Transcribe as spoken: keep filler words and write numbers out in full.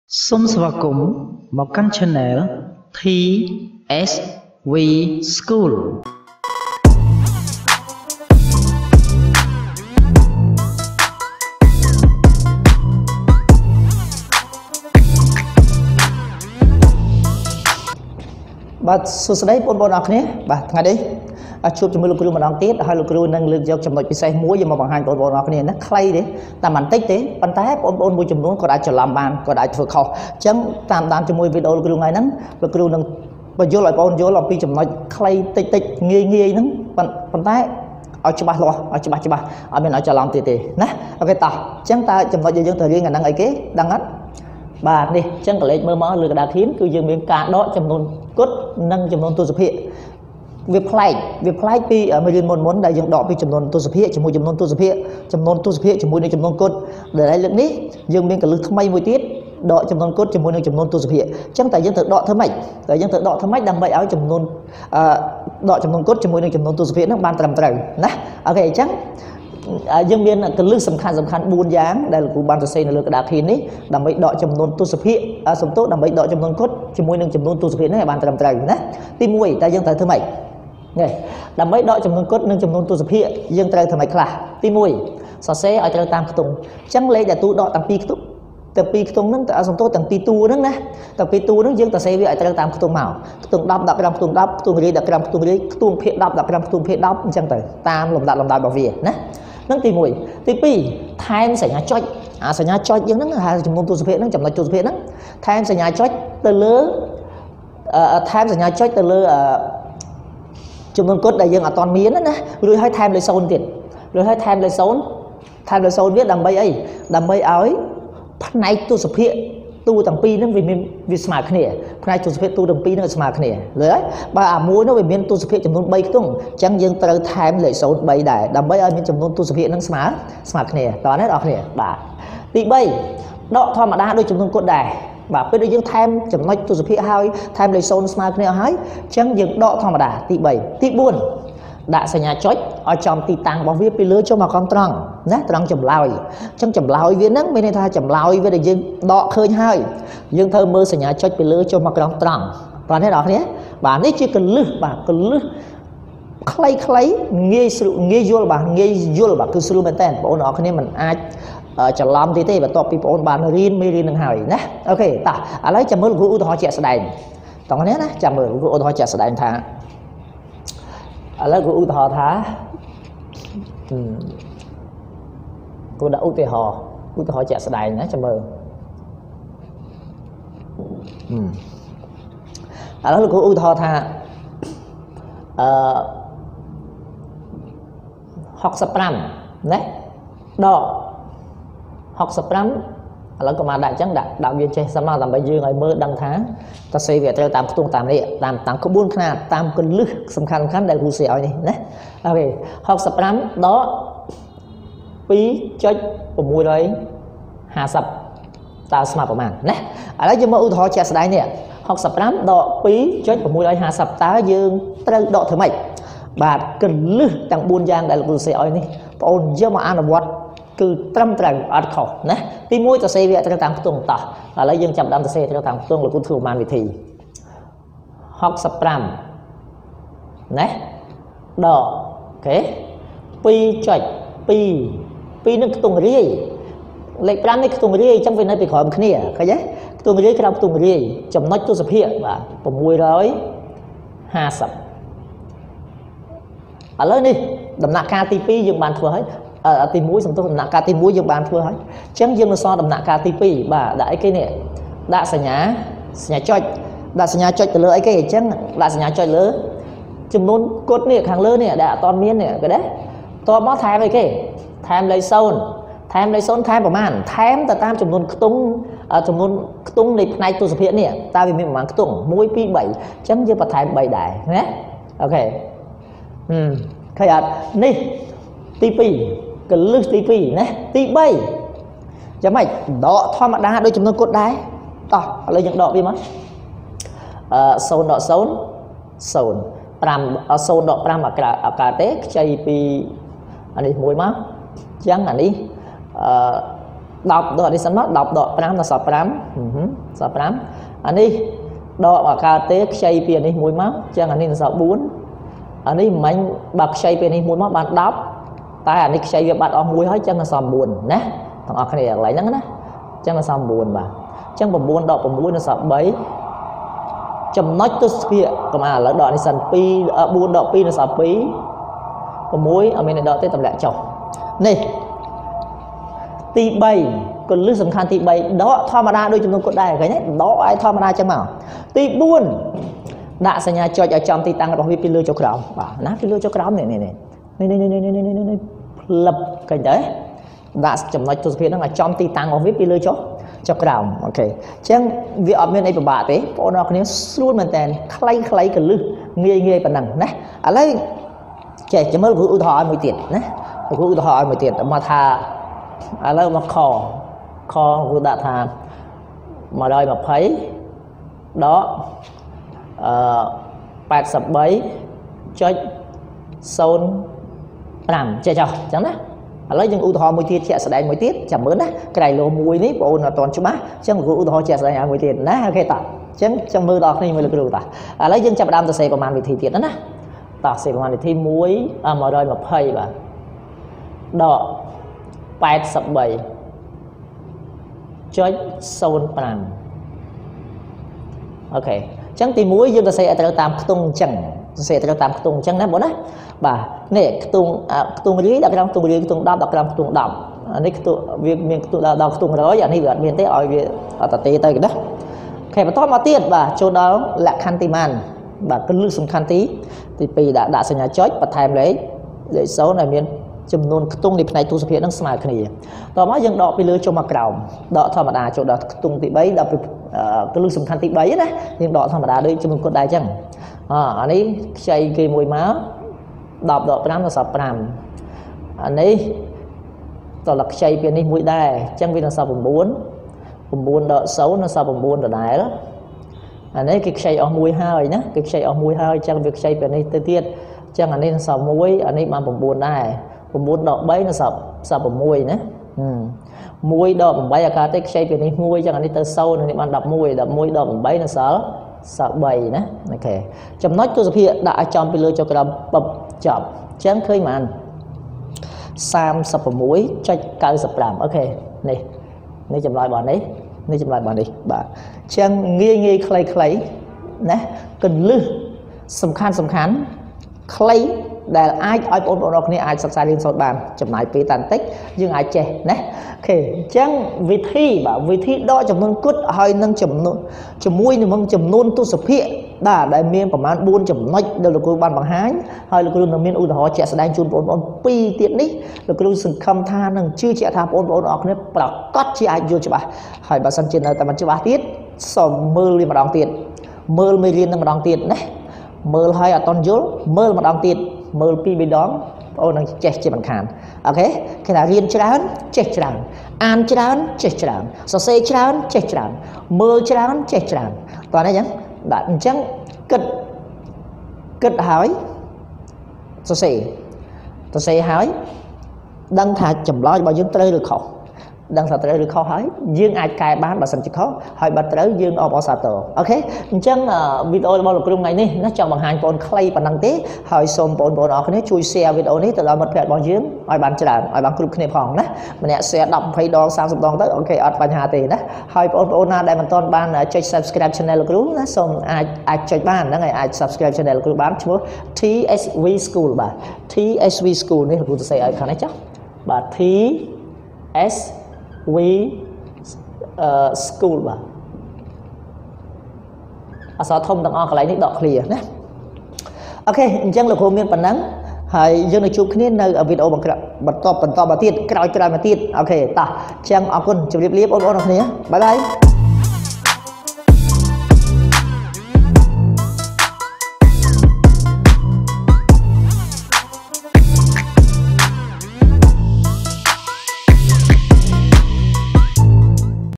Sum Swakum Mokan Channel T S V School But so today pun bon ak ni bahថ្ងៃនេះជួបជាមួយលោកគ្រូម្ដងទៀតហើយលោកគ្រូនឹងលើកយកចំណុចពិសេសមួយយកមកបង្ហាញបងប្អូនអរគ្នាណាខ្លីទេតែមិនតិចទេប៉ុន្តែបងប្អូនមួយចំនួនក៏អាចច្រឡំបានក៏អាចធ្វើខុសអញ្ចឹងតាមដានជាមួយវីដេអូលោកគ្រូថ្ងៃហ្នឹងលោកគ្រូនឹងបញ្យល់ឲ្យបងប្អូនយល់អំពីចំណុចខ្លីតិចតិចងាយងាយហ្នឹងប៉ុន្តែឲ្យច្បាស់លាស់ឲ្យច្បាស់ច្បាស់អត់មានឲ្យច្រឡំទៀតទេណាអូខេតោះអញ្ចឹងតើចំណុចយើងទៅរៀនអាហ្នឹងអីគេដឹងអត់បាទនេះអញ្ចឹងកលេចមើលមកលើกระดาษធានគឺយើងមានការដកចំនួនគត់និងចំនួនទស្សភាគវាប្លែកវាប្លែកពីមេរៀនមុនមុនដែលយើងដកពីចំនួនទស្សភាគជាមួយចំនួនទស្សភាគចំនួនទស្សភាគជាមួយនឹងចំនួនគត់ដែលលើកនេះយើងមានកលឹះថ្មីមួយទៀតដកចំនួនគត់ជាមួយនឹងចំនួនទស្សភាគអញ្ចឹងតែយើងត្រូវដកធ្វើម៉េចតែយើងត្រូវដកធ្វើម៉េចដើម្បីឲ្យចំនួនអឺដកចំនួនគត់ជាមួយនឹងចំនួនទស្សភាគហ្នឹងបានត្រឹមត្រូវណាអូខេអញ្ចឹងយើងមានកលឹះសំខាន់សំខាន់បួនយ៉ាងដែលលោកគ្រូបានសរសេរនៅលើกระดาษធាននេះដើម្បីដកចំនួនទស្សភាគសំទោសដើម្បីដកចំនួនគត់ជាមួយនឹងចំនួនទស្សភាគហ្នឹងឲ្យបានត្រឹមត្រូវណាទីមួយតែយើងត្រូវធ្វើម៉េចនេះដើម្បីដកចំនួនគត់និងចំនួនទស្សភាគយើងត្រូវធ្វើម៉េចខ្លះទីមួយសរសេរឲ្យត្រូវតាមខ្ទង់អញ្ចឹងលេខដែលទូដកតាំងពីខ្ទង់ទាំងពីរខ្ទង់ហ្នឹងទៅសំទោសទាំងពីរតួហ្នឹងណាតាំងពីតួហ្នឹងយើងសរសេរវាឲ្យត្រូវតាមខ្ទង់មកខ្ទង់ដប់ ដប់ប្រាំខ្ទង់ដប់ខ្ទង់រាយដប់ប្រាំខ្ទង់រាយខ្ទង់ភាគដប់ ដប់ប្រាំខ្ទង់ភាគដប់អញ្ចឹងទៅតាមលំដាប់លំដោយរបស់វាណានឹងទីមួយទីពីរថែមសញ្ញាចុចអាសញ្ញាចុចយើងហ្នឹងហៅចំនួនទស្សភាគហ្នឹងចំណុចទស្សភាគហ្នឹងថែមសញ្ញាចុចទៅលើថែមសញ្ញាចុចទៅលើចំនួនគត់ដែលយើងអត់ទាន់មានណារួចហើយថែមលេខศูนย์ទៀតរួចហើយថែមលេខศูนย์ថែមលេខศูนย์វាដើម្បីអីដើម្បីឲ្យផ្នែកទស្សភាគទូទាំងពីរហ្នឹងវាមានវាស្មើគ្នាផ្នែកទស្សភាគទូទាំងពីរហ្នឹងស្មើគ្នាលើហើយបើអាមួយនោះវាមានទស្សភាគចំនួនបីខ្ទង់អញ្ចឹងយើងត្រូវថែមលេខศูนย์បីដែរដើម្បីឲ្យមានចំនួនទស្សភាគហ្នឹងស្មើស្មើគ្នាតោះណាបងប្អូនបាទទីបីដកធម្មតាដូចចំនួនគត់ដែរបាទពេលដែលយើងថែមចំណុចទស្សភាគហើយថែមលេខศูนย์ស្មើគ្នាអស់ហើយអញ្ចឹងយើងដកធម្មតាទីបីទីបួនដាក់សញ្ញាចុចឲ្យចំទីតាំងរបស់វាពីលើចុះមកកង់ត្រង់ណាត្រង់ចម្លើយអញ្ចឹងចម្លើយវាហ្នឹងមានន័យថាចម្លើយវាដែលយើងដកឃើញហើយយើងត្រូវមើលសញ្ញាចុចពីលើចុះមកក្រោមត្រង់បាទនេះបងប្អូនបាទនេះជាកលឹះបាទកលឹះខ្លីខ្លីងាយស្រួលងាយយល់បាទងាយយល់បាទគឺស្រួលមែនតើបងប្អូនអរគ្នាមិនអាចច្រឡំទេទេបន្ទាប់ពីបងប្អូនបានរៀនមេរៀននឹងហើយណាអូខេតោះឥឡូវចាំមើលលោកគ្រូឧទាហរណ៍ជាក់ស្ដែងតោះនេះណាចាំមើលលោកគ្រូឧទាហរណ៍ជាក់ស្ដែងថាឥឡូវគ្រូឧទាហរណ៍ថាគ្រូដាក់ឧទាហរណ៍ឧទាហរណ៍ជាក់ស្ដែងណាចាំមើលឥឡូវលោកគ្រូឧទាហរណ៍ថាអឺហុកសិបប្រាំណាដកហុកសិបប្រាំឥឡូវក៏មកដាក់អញ្ចឹងដាក់ដាក់វាចេះសិនមកដើម្បីយើងឲ្យមើលដឹងថាតើសេវាត្រូវតាមខ្ទង់តាមនេះតាមតាមក្បួនខ្នាតតាមកលឹះសំខាន់សំខាន់ដែលគ្រូសេឲ្យនេះណាអូខេហុកសិបប្រាំដកពីរចុច៦៥០តើស្មើប្រមាណណាឥឡូវយើងមកឧទាហរណ៍ជាក់ស្ដែងនេះហុកសិបប្រាំដកពីរចុច៦៥០តើយើងត្រូវដកធ្វើម៉េចបាទកលឹះទាំងបួនយ៉ាងដែលគ្រូសេឲ្យនេះបងអូនយកមកអនុវត្តគឺត្រឹមត្រូវអត់ខុសណាទីមួយទៅសេវាត្រូវតាមខ្ទង់តោះឥឡូវយើងចាប់ដើមទៅសេត្រូវតាមខ្ទង់លោកគ្រូធ្វើប្រហែលវិធីហុកសិបប្រាំណាដកអូខេពីរចុចពីរ ពីរនឹងខ្ទង់រាយលេខប្រាំនេះខ្ទង់រាយអញ្ចឹងវានៅពីក្រោមគ្នាឃើញទេខ្ទង់រាយក្រោមខ្ទង់រាយចំណុចទស្សភាគបាទ៦៥០ឥឡូវនេះដំណាក់កាលទីពីរយើងបានធ្វើហើយទីមួយសំទោសដំណាក់កាលទីមួយយើងបានធ្វើហើយអញ្ចឹងយើងនៅសល់ដំណាក់កាលទីពីរបាទដាក់អីគេនេះដាក់សញ្ញាសញ្ញាចុចដាក់សញ្ញាចុចទៅលើអីគេអញ្ចឹងដាក់សញ្ញាចុចលើចំនួនគត់នេះខាងលើនេះដែលអត់ទាន់មាននេះគេដែរតបមកថែមអីគេថែមលេខศูนย์ថែមលេខศูนย์ថែមប្រមាណថែមទៅតាមចំនួនខ្ទង់ចំនួនខ្ទង់នៃផ្នែកទស្សភាគនេះតើវាមានប្រមាណខ្ទង់មួយពីរបីអញ្ចឹងយើងបន្ថែមបីដែរណាអូខេហឹមឃើញអត់នេះទីពីរកលឹះទីពីរណាទីបីចាំម៉េចដកធម្មតាដូចចំនួនគត់ដែរតោះឥឡូវយើងដកវាមកអឺศูนย์ដកศูนย์ ศูนย์ ប្រាំ ศูนย์ដកប្រាំអក្សរអក្សរទេខ្ចីពីអានេះមួយមកអញ្ចឹងអានេះអឺ đọc đọc đi sẵn mắt đọc đọc pram là sập pram sập pram anh đi đọc ở cà tê xây tiền đi mùi máu chẳng anh đi là sập bốn anh đi mình bạc xây tiền đi mùi máu bạn đọc tại anh đi xây việc bạn ông mùi hết chẳng là sập buồn nè thằng ở cái này lại nắng nè chẳng là sập buồn bà chẳng bầm buồn đọc bầm buồn là sập bấy chấm nói tôi kia còn mà lỡ đọc đi sẵn pi buồn đọc pi là sập pi bầm muối ở bên này đọc tới tầm lẹ chồng này tí bay còn lưu sầm khăn tí bay đó thao mà ra đôi chúng tôi có đây cái nhé đó ai thao mà ra chẳng nào tí buồn đã sang nhà cho cho chồng tí tăng vào phi lưu cho cào bảo nát phi lưu cho cào này này này này này này này này này này lập cái đấy đã chấm nói tôi biết nó là chồng tí tăng vào phi lưu cho cho cào ok chẳng việc ở bên này của bà thế bọn nó cái luôn mình tên khay khay cái lưu nghe nghe phần năng nè ở đây trẻ chỉ mới vừa ưu thọ mười tiền nè vừa ưu thọ mười tiền mà thà à lâu mà kho kho vừa đã thà mà đôi mà thấy đó bạc sập bấy cho sôn làm chơi cho chẳng đấy lấy những ưu thọ mười tiền trẻ sẽ đánh mười tiết chẳng mướn đấy cái này lô mùi ní bộ là toàn chú má chẳng vừa ưu thọ trẻ sẽ đánh mười tiền nè ok ta chẳng trong mưa đọc này mới được được ta à lấy dân chập đam ta xâyประมาณmười tiền đó nè ta xâyประมาณที่มุ้ยà mà đôi mà thấy bà đóแปดสิบใบcho sôn pram ok chẳng tìm muối dương ta sẽ trở tam tung chẳng sẽ trở tam tung chẳng nè bốn á bà nè tung tung dưới đặt trong tung dưới tung đập đặt trong tung đập anh ấy tung việc miền tung đập tung đó vậy này việc miền tây ở việc ở tây tây cái đó ok và to mà tiết bà chỗ đó là khăn tim ăn bà cân lực sung khăn tí thì pi đã đã sang nhà chói và thèm lấy để số này miềnจำนวนตุ้งในภายในตู้สเปียร์นั่งสมัยขณีต่อมายังดอกไปเลือจมาเก่าดอกธรรมดาโจดอกตุ้งติใบดอกก็ลึกสำคัญติใบนะยังดอกธรรมดาด้วยจำนวนคนใดจังอ่าอันนี้ใช้เกมมวยม้าดอกดอกน้ำเราสับปรามอันนี้ต่อหลักใช้เปียนี่มวยได้จังวินาสับผมบุญผมบุญดอกเสานาสับผมบุญดอกไหนแล้วอันนี้กิจใช้เอามวยห้อยนะกิจใช้เอามวยห้อยจังวิกใช้เปียนี่เตี้ยจังอันนี้สับมวยอันนี้มาผมบุญได้ผมบุญดอกใบnó sập sập ở môi nữa, môi đอกใบอาการเต็กใช้เป็นในมวยจังอันนี้เตอร์โซ่ในมันดับมวยดับมวยดอกใบnó sập sậpใบนะโอเคจำน้อยตัวสเปียđãจอมไปเลยจะกระดับจับจังเคยมันสามสับở môi cho caoสับlàm ok nàyนี่จำลายบ่อนี้นี่จำลายบ่อนี้บ่จังเงี้ยเงี้ยใครใครนะกันลือสำคัญสำคัญใครแต่ไอ้ไอ้ปนปนออกนี่ไอ้สักสายเรียนสดบานจำหน่ายปีตันเต็กยังไอ้เจนะโอเคจังวิธีแบบวิธีดอจำนวนกุดให้นั่งจำนวนจำมวยนี่มันจำนวนตู้สเปียได้ได้เมียประมาณบุญจำน้อยเดี๋ยวเราคุยบานบางหายให้เราคุยเราเมียอุตหะเจแสดงจุนปนปนปีเตียนนี้เราคุยสึกคำท่านั่งชื่อเจท่าปนปนออกเนี่ยปลักกัดที่ไอ้ยูจะบ่ให้บาสันเจนแต่มันจะบ่ติดสองมือเรียนมาดองติดมือไม่เรียนนั่งมาดองติดนะมือให้อะตอนยุลมือมาดองติดมือปีไปดองโอ้นังเจ็ดเจ็ดบังคันโอเคขณะเรียนจานเจ็ดจานอ่านจานเจ็ดจานสอบเสจานเจ็ดจานมือจานเจ็ดจานตอนนี้ยังดันจังกึดกึดหายสอบเสสอบเสหายดังถ่ายจำลอยบ่ยังเตยหรือเขาดังสาเตยหรือเขาหายยื่นไอ้กายบ้านแบบสัญจิเขาหายบัตรเลยยื่นออกเอาสาเตอโอเคจังวิดีโอบอลกลุ่มไงนี่นักจับบางหันปนใครปนังเต้หายสมปนปนออกนี้ช่วยแชร์วิดีโอนี้แต่เราหมดแผลบอลยื่นไอ้บ้านจะได้ไอ้บ้านกลุ่มขึ้นในห้องนะมันเนี่ยแชร์ดับไฟดองสามสิบดองเต้โอเคอัดปัญหาตีนะหายปนปนน่าได้มันต้นบ้านช่วย subscribe channel กลุ่มนะส่งไอ้ไอ้ช่วยบ้านนะไงไอ้ subscribe channel กลุ่มบ้านชื่อ ที เอส วี School บ่า ที เอส วี School นี่เราจะใส่ไอ้ขนาดจ้ะบ่า ที เอสwe uh, school บ่អក្សរធំទាំងអស់កន្លែងនេះដក clear ណាអូខេអញ្ចឹងលោកគ្រូមានប៉ុណ្ណឹងហើយយើងនឹងជួបគ្នានៅវីដេអូបន្តបន្តបន្តមកទៀតក្រោយក្រោយមកទៀតអូខេតោះអញ្ចឹងអរគុណជម្រាបលាបងប្អូនអរគ្នាបាយបាយ